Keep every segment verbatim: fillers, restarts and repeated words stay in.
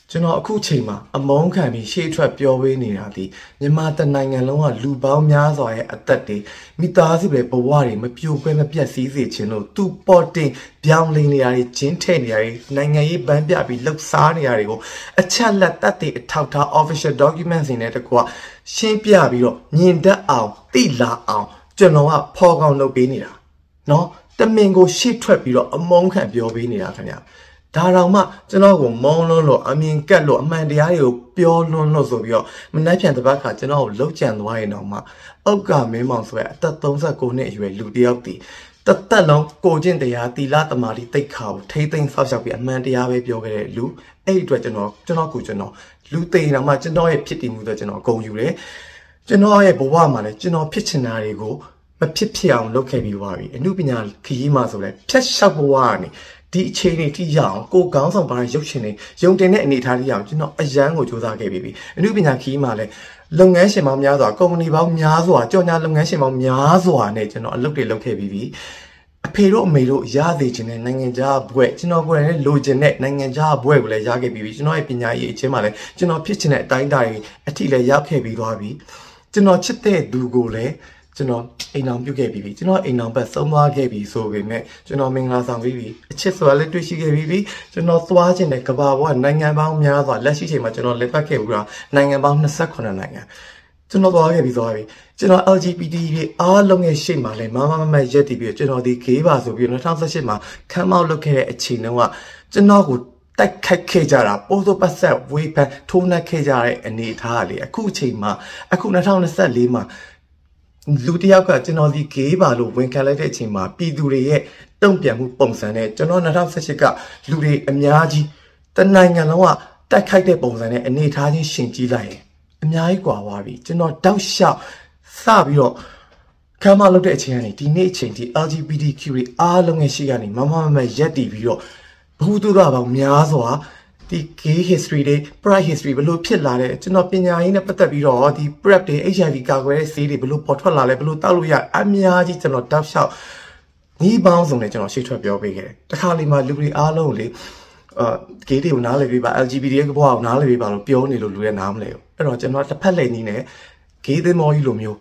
ကျွန်တော်အခုချိန်မှာအမုန်းခံပြီးရှေ့ထွက်ပြောဝေးနေတာဒီမြန်မာတနိုင်ငံလုံးကလူပေါင်းများစွာရဲ့အသက်တွေမိသားစုတွေဘဝတွေမပြိုကွဲမပြတ်စည်းစေခြင်းလို့သူပေါ်တင်ပြောင်းလဲနေရတဲ့ဂျင်းထဲ့နေရတဲ့နိုင်ငံရေးဗန်းပြပြီးလှုပ်ရှားနေရတွေကိုအချက်လက်သက်တွေအထောက်ထား official documents တွေနဲ့တကွာရှင်းပြပြီးတော့မြင်တတ်အောင်သိလာအောင်ကျွန်တော်ကဖော်ကောင်းလုပ်ပေးနေတာနော်တမင်ကိုရှေ့ထွက်ပြီးတော့အမုန်းခံပြောပေးနေတာခင်ဗျာဒါတော့မှကျွန်တော်ကိုမုန်းလွန်းလို့အမြင်ကက်လို့အမှန်တရားတွေကိုပြောလွန်းလို့ဆိုပြီးတော့မနှက်ပြန်တစ်ပတ်ခါကျွန်တော်ကိုလှုပ်ကြံသွားရင်တော့မှအောက်ကမင်းမောင်ဆိုရဲအသက်သုံးဆယ့်ကိုနှစ်အရွယ်လူတစ်ယောက်တည်တသက်လုံးကိုကျင့်တရားတီလာတမာတိတိတ်ခါကိုထိမ့်သိမ့်ဆောက်ရှောက်ပြီးအမှန်တရားပဲပြောခဲ့တဲ့လူအဲ့ဒီအတွက်ကျွန်တော်ကျွန်တော်ကိုကျွန်တော်လူသိရင်တော့မှကျွန်တော်ရဲ့ဖြစ်တည်မှုတော့ကျွန်တော်အကုန်ယူတယ်ကျွန်တော်ရဲ့ဘဝမှာလည်းကျွန်တော်ဖြစ်ချင်တာတွေကိုမဖြစ်ဖြစ်အောင်လုပ်ခဲ့ပြီးသွားပြီအမှုပညာခရီးမှာဆိုလဲဖြတ်လျှောက်ဘဝကနေဒီအချိန်လေးထိရအောင်ကိုကောင်းဆောင်ပါတဲ့ရုပ်ရှင်တွေယုံတင်တဲ့အနေအထားလေးအောင်ကျွန်တော်အရန်ကိုစူးစမ်းခဲ့ပြီးအမှုပညာခရီးမှာလည်းလုပ်ငန်းရှင်ပေါင်းများစွာကုမ္ပဏီပေါင်းများစွာကြော်ညာလုပ်ငန်းရှင်ပေါင်းများစွာနဲ့ကျွန်တော်အလုပ်တွေလုပ်ခဲ့ပြီးပြီအဖေတို့အမေတို့ရသေးခြင်းနဲ့နိုင်ငံခြားဘွဲ့ကျွန်တော်ကိုယ်တိုင်လည်းလိုချင်တဲ့နိုင်ငံခြားဘွဲ့ကိုလည်းရခဲ့ပြီးပြီကျွန်တော်ရဲ့ပညာရေးအချင်းမှာလည်းကျွန်တော်ဖြစ်ချင်တဲ့အတိုင်းအတာတွေအထိလည်းရောက်ခဲ့ပြီးသွားပြီကျွန်တော်ချစ်တဲ့သူကိုလည်းကျွန်တော်အိမ်အောင်ပြုတ်ခဲ့ပြီးပြီကျွန်တော်အိမ်အောင်ဘက်သုံးသွားခဲ့ပြီဆိုပေမဲ့ကျွန်တော်မင်္ဂလာဆောင်ပြီးပြီအချစ်ဆိုတာလည်းတွေ့ရှိခဲ့ပြီးပြီကျွန်တော်သွားခြင်းနဲ့ကဘာဘဝနိုင်ငံပေါင်းများစွာလက်ရှိချိန်မှာကျွန်တော်လက်ပတ်ခဲ့ဘူးလားနိုင်ငံပေါင်း၂၈နိုင်ငံကျွန်တော်သွားခဲ့ပြီးသွားပြီကျွန်တော် L G B T တွေအားလုံးရဲ့ရှေ့မှာလည်းမမမမရက်တည်ပြီးကျွန်တော်ဒီဂေးပါဆိုပြီး၂၀၁၈မှာခမ်းမောက်လုပ်ခဲ့တဲ့အချိန်တုန်းကကျွန်တော်ကိုတိုက်ခိုက်ခဲ့ကြတာပိုးစိုးပတ်ဆက်ဝေးပန်းထိုးနှက်ခဲ့ကြတဲ့အနေအထားလေအခုအချိန်မှာအခု၂၀၂၄မှာလူတယောက်ကကျွန်တော်ဒီဂေးပါလို့ဝန်ခံလိုက်တဲ့အချိန်မှာပြည်သူတွေရဲ့တုံ့ပြန်မှုပုံစံနဲ့ကျွန်တော်၂၀၁၈ကလူတွေအများကြီးတနိုင်ငံလုံးကတိုက်ခိုက်တဲ့ပုံစံနဲ့အနေအထားချင်းရှင်ကြည့်လိုက်ရင်အများကြီးကွာသွားပြီကျွန်တော်တောက်လျှောက်စပြီးတော့ခမ်းမလုပ်တဲ့အချိန်ကနေဒီနေ့အချိန်ဒီ L G B T Q တွေအားလုံးရဲ့ရှိကနေမမမမရက်တည်ပြီးတော့ဘုသူရပေါင်းများစွာဒီ gay history တွေ pride history ဘယ်လိုဖြစ်လာလဲကျွန်တော်ပညာရေးနဲ့ပတ်သက်ပြီးတော့ဒီ prep တွေ H I V ကာကွယ်တဲ့ဆေးတွေဘယ်လိုပေါ်ထွက်လာလဲဘယ်လိုတောက်လို့ရအများကြီးကျွန်တော်တောက်လျှောက်ညီပေါင်းစုံနဲ့ကျွန်တော်ရှေ့ထွက်ပြောပေးခဲ့တယ်တခါလေမှလူတွေအားလုံးလေအာ gay တွေကိုနားလည်ပေးပါ L G B T ရဲ့ဘဝကိုနားလည်ပေးပါလို့ပြောနေလို့လူရဲ့နားမလဲဘူးအဲ့တော့ကျွန်တော်တစ်ဖက်လက်နီးနဲ့ gay သမောကြီးလိုမျိုး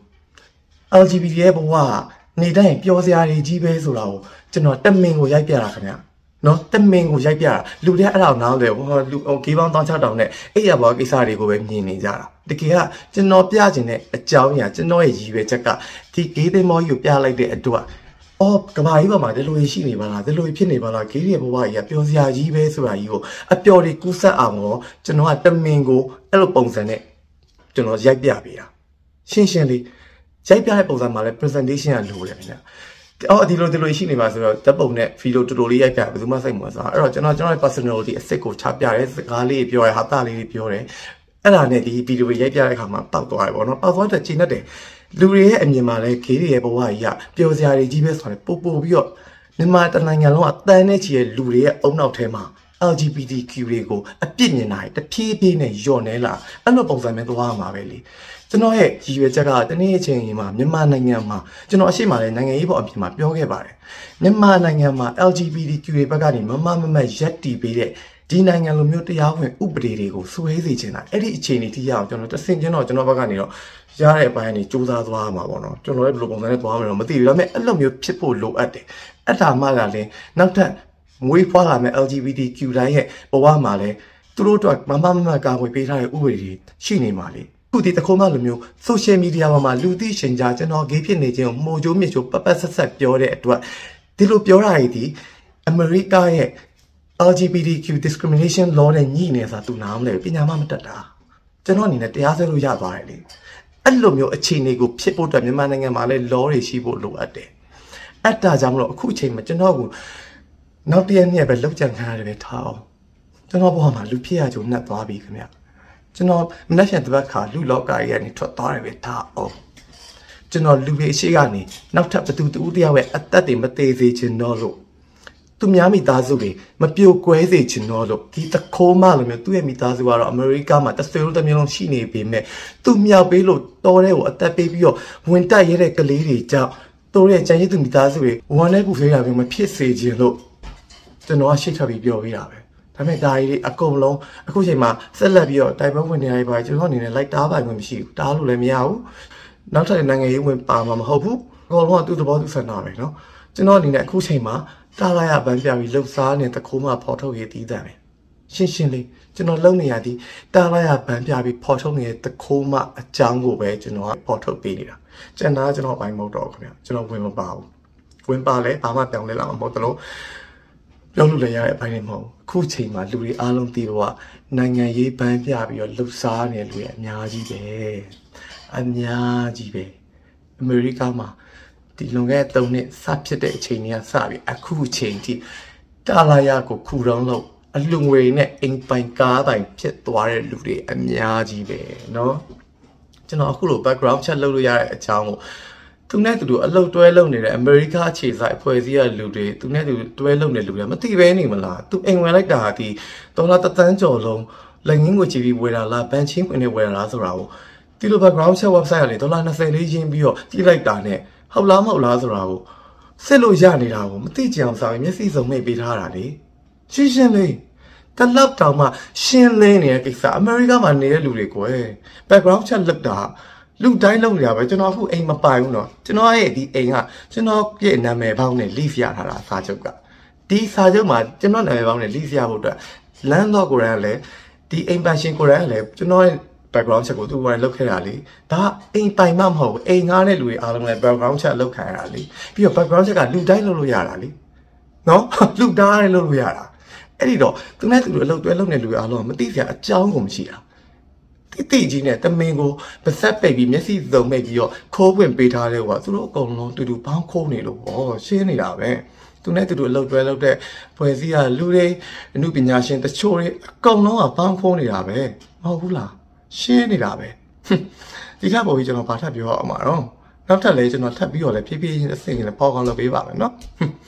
L G B T ရဲ့ဘဝနေတိုင်းပျော်စရာတွေကြီးပဲဆိုတာကိုကျွန်တော်တမင်ကိုရိုက်ပြတာခင်ဗျနော်တမင်ကိုရိုက်ပြတာလူတွေအဲ့ဒါကိုနားလဲဟောလူဟိုဂေးပေါင်းတောင်းချတောင်းနဲ့အဲ့ရဘောကိစ္စတွေကိုပဲမြင်နေကြတာတကယ်ကကျွန်တော်ပြချင်တဲ့အကြောင်းအရာကျွန်တော်ရဲ့ရည်ရွယ်ချက်ကဒီဂေးသမောကြီးကိုပြလိုက်တဲ့အတွက်အော်ကဘာကြီးပေါ်မှာဒီလိုရှိနေပါလားဒီလိုဖြစ်နေပါလားဂေးရဲ့ဘဝကြီးကပျော်စရာကြီးပဲဆိုတာကြီးကိုအပျော်တွေကူးဆက်အောင်တော့ကျွန်တော်ကတမင်ကိုအဲ့လိုပုံစံနဲ့ကျွန်တော်ရိုက်ပြပေးတာရှင်းရှင်းလေးရိုက်ပြတဲ့ပုံစံမှာလည်း presentation ကလိုတယ်ခင်ဗျအော်ဒီလိုဒီလိုရှိနေပါဆိုတော့ဓာတ်ပုံနဲ့ video တူတူလေးရိုက်ပြဘယ်သူမှစိတ်မဝင်စားအဲ့တော့ကျွန်တော်ကျွန်တော်ရဲ့ personality အစစ်ကိုချပြရဲစကားလေးပြောရဲဟာတာလေးပြောတယ်အဲ့ဒါနဲ့ဒီ video ရိုက်ပြတဲ့အခါမှာတောက်သွားတယ်ပေါ့နော်တောက်သွားတဲ့ချိန်နဲ့တယ်လူတွေရဲ့အမြင်မှာလည်းခေးတွေရဲ့ဘဝကြီးကပျော်စရာတွေကြီးပဲဆိုတယ်ပို့ပို့ပြီးတော့မြန်မာတနိုင်ငံလုံးကတန်းနဲ့ချီရဲ့လူတွေရဲ့အုံနောက်ထဲမှာ L G B T Q တွေကိုအပြစ်မြင်တာတဖြည်းဖြည်းနဲ့ညော့နေလာအဲ့လိုပုံစံမျိုးသွားမှာပဲလေကျွန်တော်ရဲ့ရည်ရွယ်ချက်ကတနေ့အချိန်မှာမြန်မာနိုင်ငံမှာကျွန်တော်အရှိမလည်းနိုင်ငံရေးပေါ်အပြင်မှာပြောခဲ့ပါတယ်မြန်မာနိုင်ငံမှာ L G B T Q တွေဘက်ကနေမမမမရက်တီပေးတဲ့ဒီနိုင်ငံလိုမျိုးတရားဝင်ဥပဒေတွေကိုစွဲစေချင်တာအဲ့ဒီအခြေအနေထိရအောင်ကျွန်တော်တဆင့်ချင်းတော့ကျွန်တော်ဘက်ကနေတော့ရတဲ့အပိုင်းကနေစူးစမ်းသွားမှာပေါ့နော်ကျွန်တော်လည်းဘယ်လိုပုံစံနဲ့သွားမလဲတော့မသိဘူးဒါပေမဲ့အဲ့လိုမျိုးဖြစ်ဖို့လိုအပ်တယ်အဲ့ဒါမှလည်းနောက်ထပ်မွေးဖွားလာမဲ့ L G B T Q တိုင်းရဲ့ဘဝမှာလည်းသူတို့တို့မမမမကာကွယ်ပေးထားတဲ့ဥပဒေတွေရှိနေမှာလေခုဒီတခုမှလိုမျိုး social media ပေါ်မှာလူသိရှင်ကြားကျွန်တော်ဂေးဖြစ်နေခြင်းကိုမှုချိုးမြစ်ချိုးပပဆက်ဆက်ပြောတဲ့အတွက်ဒီလိုပြောတာကြီးဒီအမေရိကရဲ့ L G B T Q discrimination law နဲ့ညှိနေဆိုတာသူနားမလဲပညာမှမတတ်တာကျွန်တော်အနေနဲ့တရားစွဲလို့ရသွားတယ်လေအဲ့လိုမျိုးအခြေအနေကိုဖြစ်ဖို့အတွက်မြန်မာနိုင်ငံမှာလည်း law တွေရှိဖို့လိုအပ်တယ်အဲ့ဒါကြောင့်မလို့အခုအချိန်မှာကျွန်တော်ကနောက်တရက်နေ့ပဲလောက်ကြံခံရတယ်ပဲထားအောင်ကျွန်တော်ဘဝမှာလူဖြစ်ရကြုံနှက်သွားပြီခင်ဗျကျွန်တော်မနှက်ပြန်တစ်ပတ်ခါလူလောကကြီးကနေထွက်သွားတယ်ပဲထားအောင်ကျွန်တော်လူတွေအရှိကနေနောက်ထပ်ဘသူတူတယောက်ရဲ့အသက်တွေမသေးစေချင်တော့လို့သူများမိသားစုတွေမပြိုကွဲစေချင်တော့လို့ဒီတခိုးမလိုမျိုးသူ့ရဲ့မိသားစုကတော့အမေရိကမှာတစ်ဆွေလုံးတစ်မျိုးလုံးရှိနေပေမဲ့သူမြောက်ပေးလို့တော်တဲ့ကိုအသက်ပေးပြီးတော့ဝင်တက်ရတဲ့ကလေးတွေကြောင့်တော်ရဲ့ကျန်ရည်သူမိသားစုတွေဝမ်းနဲ့ပူဖေးတာမျိုးမဖြစ်စေချင်လို့ကျွန်တော်ကရှေ့ထွက်ပြီးပြောပေးတာပဲဒါပေမဲ့ဒါကြီးအကုန်လုံးအခုချိန်မှာဆက်လက်ပြီးတော့တိုင်ပွဲဝင်နေရပါကျွန်တော်အနေနဲ့လိုက်တားပိုင်ခွင့်မရှိဘူးတားလို့လည်းမရဘူးနောက်ထပ်နိုင်ငံရေးဝင်ပါမှာမဟုတ်ဘူးအကုန်လုံးကသူ့သဘောသူဆန္ဒပဲเนาะကျွန်တော်အနေနဲ့အခုချိန်မှာတားလိုက်ရပန်းပြပြီးလှုပ်ရှားနေတဲ့ခိုးမှဖော်ထုတ်ရေးတည်တယ်ပဲရှင်းရှင်းလေးကျွန်တော်လုံနေရသည်တားလိုက်ရပန်းပြပြီးဖော်ထုတ်နေတဲ့တခိုးမှအကြောင်းကိုပဲကျွန်တော်ကဖော်ထုတ်ပေးနေတာကျန်တာကျွန်တော်ပိုင်းမဟုတ်တော့ခင်ဗျကျွန်တော်ဝင်မပါဘူးဝင်ပါလဲဘာမှပြောင်းလဲလာမှာမဟုတ်တော့ပြောလို့လည်းရတဲ့အပိုင်းတွေမဟုတ်အခုချိန်မှာလူတွေအားလုံးသိတော့နိုင်ငံရေးပန်းပြပြီးတော့လှုပ်ရှားနေလူတွေအများကြီးပဲအများကြီးပဲအမေရိကမှာဒီလွန်ခဲ့တဲ့သုံးနှစ်စဖြစ်တဲ့အချိန်ကြီးကစပြီးအခုချိန်ထိတာလာရကိုခူတောင်းလို့အလူငွေနဲ့အိမ်ပိုင်ကားပိုင်ဖြစ်သွားတဲ့လူတွေအများကြီးပဲเนาะကျွန်တော်အခုလို background check လုပ်လို့ရတဲ့အကြောင်းကိုသူနဲ့သူတို့အလုပ်တွဲလုပ်နေတဲ့အမေရိကအခြေစိုက်အဖွဲ့အစည်းရလူတွေသူနဲ့သူတွဲလုပ်နေလူတွေမသိပဲနေမလားသူအိမ်ဝင်လိုက်တာဒီဒေါ်လာတစ်သန်းကျော်လုံးလက်ငင်းကိုကြည့်ပြီးဝယ်တာလားဘန်ချင်းဝင်နေဝယ်တာလားဆိုတာကိုဒီလို background check website ကနေဒေါ်လာ၂၀လေးရင်းပြီးတော့ကြည့်လိုက်တာနဲ့ဟုတ်လားမဟုတ်လားဆိုတာကိုစစ်လို့ရနေတာကိုမသိကြအောင်စာမျက်စိစုံမိတ်ပေးထားတာလေရှင်းရှင်းလေးတလောက်တောင်မှရှင်းလင်းနေတဲ့ကိစ္စအမေရိကမှာနေတဲ့လူတွေကို background check လုပ်တာလူတိုင်းလုပ်နေတာပဲကျွန်တော်အခုအိမ်မပိုင်ဘူးเนาะကျွန်တော်ရဲ့ဒီအိမ်ကကျွန်တော်ရဲ့နာမည်ပေါင်းနဲ့ lease ရထားတာစာချုပ်ကဒီစာချုပ်မှာကျွန်တော်နာမည်ပေါင်းနဲ့ lease ရဖို့အတွက် landlord ကိုယ်တိုင်လည်းဒီအိမ်ပိုင်ရှင်ကိုယ်တိုင်လည်းကျွန်တော်ရဲ့ background check ကိုသူကလုပ်ခဲ့တာလေဒါအိမ်ပိုင်မှမဟုတ်ဘူးအိမ်ငှားတဲ့လူတွေအားလုံးလည်း background check လုပ်ခံရတာလေပြီးတော့ background check ကလူတိုင်းလုပ်လို့ရတာလေเนาะလူတိုင်းလုပ်လို့ရတာအဲ့ဒီတော့သူနဲ့သူတို့အလုပ်တွဲလုပ်နေလူတွေအားလုံးမသိစရာအကြောင်းကိုမရှိတာတိတိကြီးနဲ့တမင်ကိုပါဆက်ပိတ်ပြီးမျက်စိစုံမိတ်ပြီးတော့ခိုးပွင့်ပေးထားတဲ့ကွာသူတို့အကုန်လုံးတူတူပေါင်းခိုးနေလို့ဟောရှင်းနေတာပဲသူနဲ့တူတူအလုပ်တွဲလုပ်တဲ့ဖွဲ့စည်းရလူတွေအမှုပညာရှင်တချို့တွေအကုန်လုံးကပေါင်းခိုးနေတာပဲမဟုတ်ဘူးလားရှင်းနေတာပဲဒီကပေါ်ပြီးကျွန်တော်ဗာထပ်ပြောအောင်ပါတော့နောက်ထပ်လည်းကျွန်တော်ထပ်ပြီးတော့လည်းဖြည်းဖြည်းချင်းအဆင့်ချင်းလည်းပေါကောင်းလုပ်ပေးပါမယ်နော်